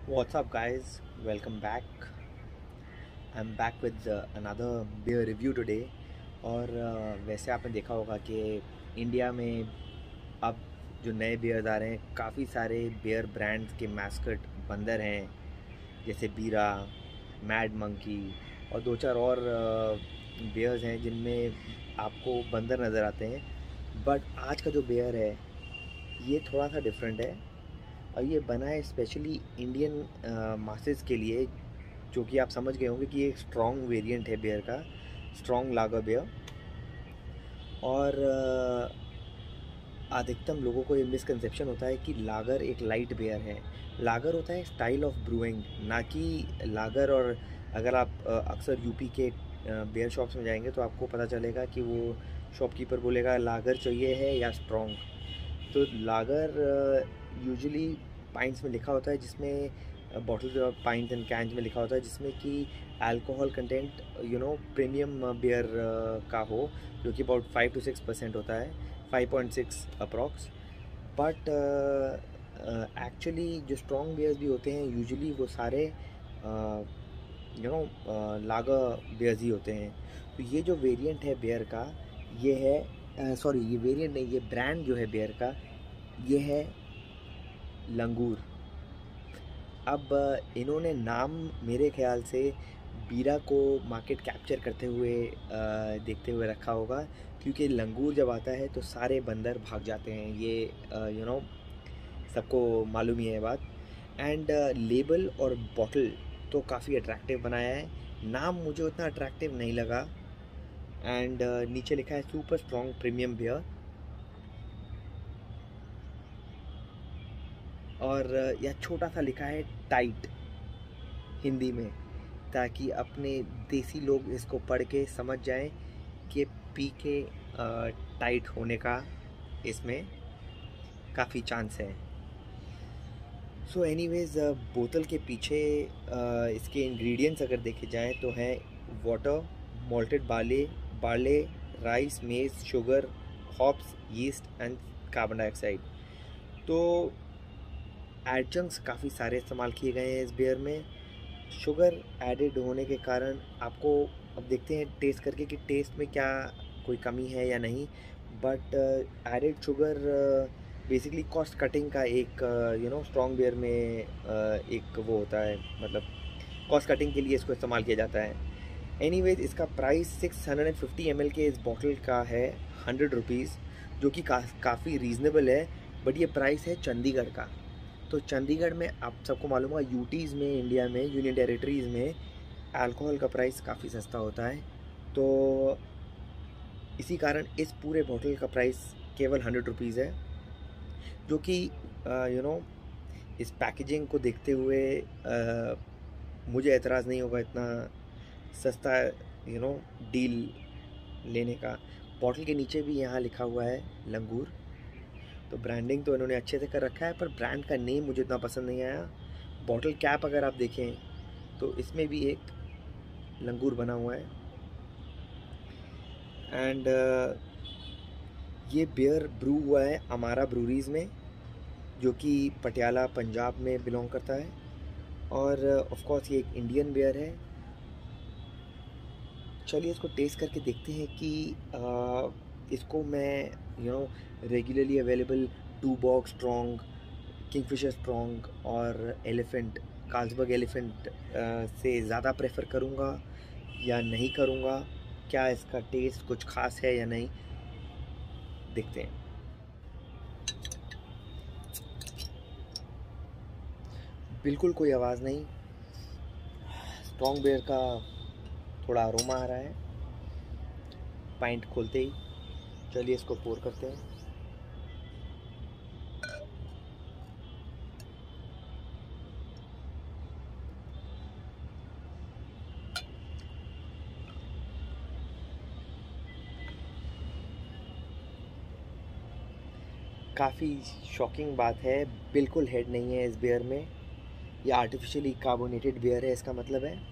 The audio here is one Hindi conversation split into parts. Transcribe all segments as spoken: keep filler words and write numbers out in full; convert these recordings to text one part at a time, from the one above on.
What's up, guys? Welcome back. I'm back with uh, another beer review today. और uh, वैसे आपने देखा होगा कि इंडिया में अब जो नए बियर्स आ रहे हैं, काफ़ी सारे बियर ब्रांड्स के मैस्कट बंदर हैं, जैसे बीरा, मैड मंकी और दो चार और बियर्स हैं जिनमें आपको बंदर नज़र आते हैं। बट आज का जो बियर है ये थोड़ा सा डिफरेंट है और ये बना है स्पेशली इंडियन मासेस के लिए, जो कि आप समझ गए होंगे कि ये एक स्ट्रॉन्ग वेरिएंट है बियर का, स्ट्रॉन्ग लागर बियर। और अ, अधिकतम लोगों को ये मिसकंसेप्शन होता है कि लागर एक लाइट बियर है। लागर होता है स्टाइल ऑफ ब्रूइंग, ना कि लागर। और अगर आप अ, अक्सर यूपी के बियर शॉप्स में जाएंगे तो आपको पता चलेगा कि वो शॉपकीपर बोलेगा लागर चाहिए है या स्ट्रॉन्ग। तो लागर यूजुअली पाइंट्स में लिखा होता है, जिसमें बॉटल पाइंट्स एंड कैंस में लिखा होता है जिसमें कि alcohol content you know premium beer का हो, जो कि about five two six percent होता है, five point six approx. But actually जो स्ट्रॉन्ग बियर्स भी होते हैं यूजुअली वो सारे यू नो लागर बियर्स ही होते हैं। तो ये जो वेरिएंट है बियर का, ये है, सॉरी ये वेरिएंट नहीं, ये ब्रांड जो है बियर का, ये है लंगूर। अब अ, इन्होंने नाम मेरे ख्याल से बीरा को मार्केट कैप्चर करते हुए अ, देखते हुए रखा होगा, क्योंकि लंगूर जब आता है तो सारे बंदर भाग जाते हैं, ये यू नो सबको मालूम ही है बात। एंड लेबल और बॉटल तो काफ़ी अट्रैक्टिव बनाया है, नाम मुझे उतना अट्रैक्टिव नहीं लगा। एंड uh, नीचे लिखा है सुपर स्ट्रॉन्ग प्रीमियम बियर। और uh, यह छोटा सा लिखा है टाइट हिंदी में, ताकि अपने देसी लोग इसको पढ़ के समझ जाएं कि पी के टाइट होने का इसमें काफ़ी चांस है। सो एनीवेज, बोतल के पीछे uh, इसके इंग्रेडिएंट्स अगर देखे जाएं तो हैं water, malted barley barley rice, maize, sugar, hops, yeast and carbon dioxide. तो एडजंक्ट्स काफ़ी सारे इस्तेमाल किए गए हैं इस बियर में। शुगर एडेड होने के कारण आपको, अब देखते हैं टेस्ट करके कि टेस्ट में क्या कोई कमी है या नहीं। But added sugar basically cost cutting का एक यू नो स्ट्रॉन्ग बियर में uh, एक वो होता है, मतलब कॉस्ट कटिंग के लिए इसको इस्तेमाल किया जाता है। एनीवेज, इसका price six hundred and fifty M L के इस बॉटल का है हंड्रेड रुपीज़, जो कि का, काफ़ी रीज़नेबल है। बट ये प्राइस है चंडीगढ़ का। तो चंडीगढ़ में आप सबको मालूम होगा, यूटीज़ में, इंडिया में, यूनियन टेरिटरीज़ में अल्कोहल का प्राइस काफ़ी सस्ता होता है। तो इसी कारण इस पूरे बॉटल का प्राइस केवल हंड्रेड रुपीज़ है, जो कि यू नो इस पैकेजिंग को देखते हुए uh, मुझे एतराज़ नहीं होगा इतना सस्ता यू नो डील लेने का। बॉटल के नीचे भी यहाँ लिखा हुआ है लंगूर। तो ब्रांडिंग तो इन्होंने अच्छे से कर रखा है, पर ब्रांड का नेम मुझे इतना पसंद नहीं आया। बॉटल कैप अगर आप देखें तो इसमें भी एक लंगूर बना हुआ है। एंड uh, ये बियर ब्रू हुआ है अमारा ब्रूरीज़ में, जो कि पटियाला पंजाब में बिलोंग करता है। और ऑफ uh, कोर्स ये एक इंडियन बियर है। चलिए इसको टेस्ट करके देखते हैं कि आ, इसको मैं you know regularly available Tuborg strong, Kingfisher strong और एलिफेंट, कार्लसबर्ग एलिफेंट से ज़्यादा प्रेफर करूँगा या नहीं करूँगा, क्या इसका टेस्ट कुछ खास है या नहीं, देखते हैं। बिल्कुल कोई आवाज़ नहीं, स्ट्रॉन्ग बियर का थोड़ा अरोमा आ रहा है पाइंट खोलते ही। चलिए इसको पोर करते हैं। काफ़ी शॉकिंग बात है, बिल्कुल हेड नहीं है इस बियर में। ये आर्टिफिशियली कार्बोनेटेड बियर है, इसका मतलब है।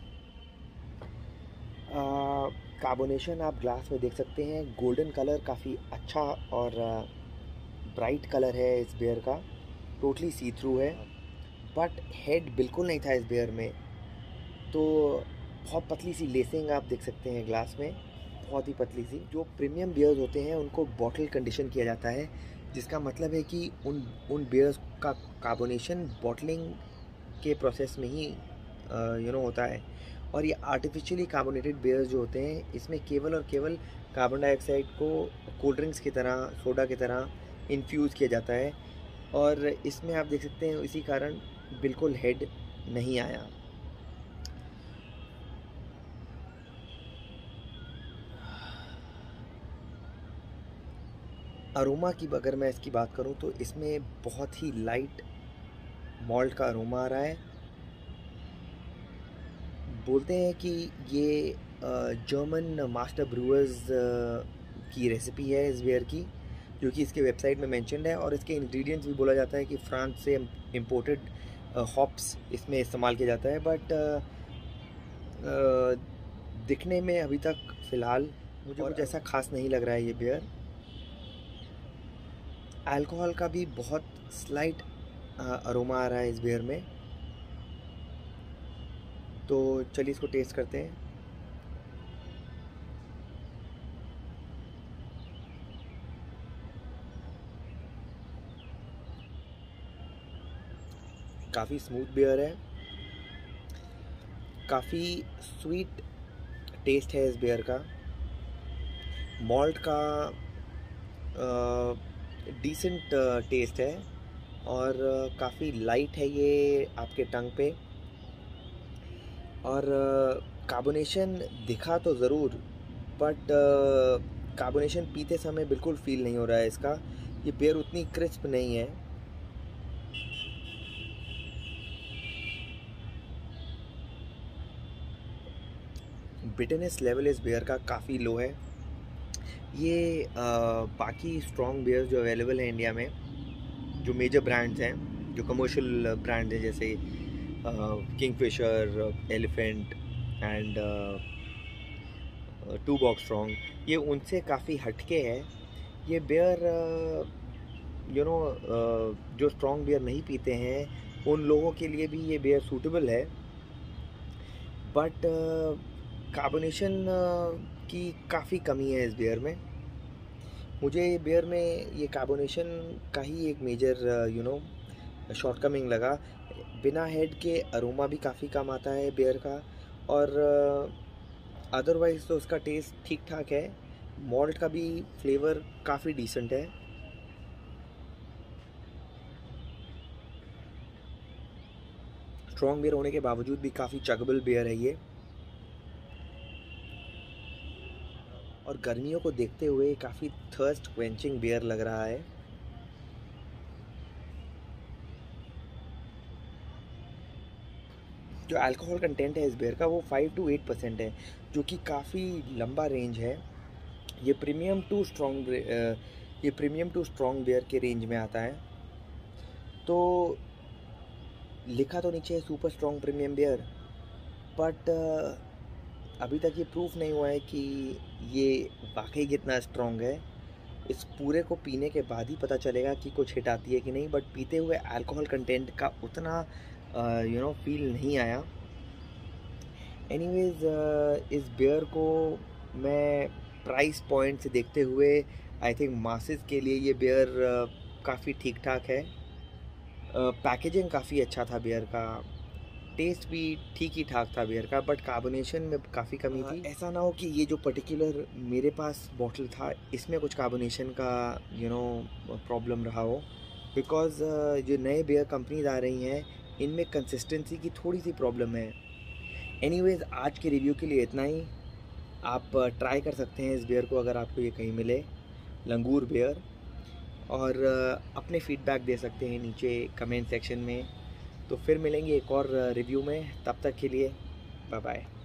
कार्बोनेशन आप ग्लास में देख सकते हैं, गोल्डन कलर काफ़ी अच्छा और ब्राइट कलर है इस बियर का, टोटली सी थ्रू है। बट हेड बिल्कुल नहीं था इस बियर में। तो बहुत पतली सी लेसिंग आप देख सकते हैं ग्लास में, बहुत ही पतली सी। जो प्रीमियम बियर्स होते हैं उनको बॉटल कंडीशन किया जाता है, जिसका मतलब है कि उन उन बियर्स का कार्बोनेशन बॉटलिंग के प्रोसेस में ही यू नो होता है। और ये आर्टिफिशियली कार्बोनेटेड बियर्स जो होते हैं, इसमें केवल और केवल कार्बन डाइऑक्साइड को कोल्ड ड्रिंक्स की तरह, सोडा की तरह इन्फ्यूज़ किया जाता है। और इसमें आप देख सकते हैं इसी कारण बिल्कुल हेड नहीं आया। अरोमा की अगर मैं इसकी बात करूं तो इसमें बहुत ही लाइट मॉल्ट का अरोमा आ रहा है। बोलते हैं कि ये जर्मन मास्टर ब्रूअर्स की रेसिपी है इस बियर की, जो कि इसके वेबसाइट में मेंशन्ड है। और इसके इंग्रेडिएंट्स भी बोला जाता है कि फ्रांस से इम्पोर्टेड हॉप्स इसमें इस्तेमाल किया जाता है। बट दिखने में अभी तक फ़िलहाल मुझे कुछ ऐसा खास नहीं लग रहा है ये बियर। अल्कोहल का भी बहुत स्लाइट अरोमा आ रहा है इस बियर में। तो चलिए इसको टेस्ट करते हैं। काफ़ी स्मूथ बियर है, काफ़ी स्वीट टेस्ट है इस बियर का। मॉल्ट का डिसेंट टेस्ट है और काफ़ी लाइट है ये आपके टंग पे। और कार्बोनेशन दिखा तो ज़रूर, बट कार्बोनेशन पीते समय बिल्कुल फील नहीं हो रहा है इसका। ये बियर उतनी क्रिस्प नहीं है। बिटरनेस लेवल इस बियर का काफ़ी लो है। ये आ, बाकी स्ट्रॉन्ग बियर्स जो अवेलेबल हैं इंडिया में, जो मेजर ब्रांड्स हैं, जो कमर्शियल ब्रांड्स हैं, जैसे Kingfisher, Elephant and Tuborg strong, ये उनसे काफ़ी हटके है। ये बियर यू नो जो स्ट्रॉन्ग बियर नहीं पीते हैं उन लोगों के लिए भी ये बियर सूटेबल है। बट कार्बोनेशन की काफ़ी कमी है इस बियर में। मुझे ये बियर में ये कार्बोनेशन का ही एक मेजर यू नो शॉर्टकमिंग लगा। बिना हेड के अरोमा भी काफ़ी कम आता है बियर का, और अदरवाइज़ तो उसका टेस्ट ठीक ठाक है। मॉल्ट का भी फ्लेवर काफ़ी डिसेंट है। स्ट्रॉन्ग बियर होने के बावजूद भी काफ़ी चगबल बियर है ये। और गर्मियों को देखते हुए काफ़ी थर्स्ट क्वेंचिंग बियर लग रहा है। जो अल्कोहल कंटेंट है इस बियर का वो फाइव टू एट परसेंट है, जो कि काफ़ी लंबा रेंज है। ये प्रीमियम टू स्ट्रॉन्ग ये प्रीमियम टू स्ट्रॉन्ग बियर के रेंज में आता है। तो लिखा तो नीचे है super strong premium beer, but अभी तक ये प्रूफ नहीं हुआ है कि ये वाकई कितना स्ट्रॉन्ग है। इस पूरे को पीने के बाद ही पता चलेगा कि कुछ हिट आती है कि नहीं। बट पीते हुए अल्कोहल कंटेंट का उतना यू नो फील नहीं आया। एनीवेज uh, इस बियर को मैं प्राइस पॉइंट से देखते हुए आई थिंक मासेस के लिए ये बियर uh, काफ़ी ठीक ठाक है। पैकेजिंग uh, काफ़ी अच्छा था बियर का, टेस्ट भी ठीक ही ठाक था बियर का, बट कार्बोनेशन में काफ़ी कमी थी। ऐसा ना हो कि ये जो पर्टिकुलर मेरे पास बॉटल था इसमें कुछ कार्बोनेशन का यू नो प्रॉब्लम रहा हो, बिकॉज़ जो नए बियर कंपनीज आ रही हैं इनमें कंसिस्टेंसी की थोड़ी सी प्रॉब्लम है। एनीवेज आज के रिव्यू के लिए इतना ही। आप ट्राई कर सकते हैं इस बियर को अगर आपको ये कहीं मिले, लंगूर बियर, और अपने फीडबैक दे सकते हैं नीचे कमेंट सेक्शन में। तो फिर मिलेंगे एक और रिव्यू में, तब तक के लिए बाय बाय।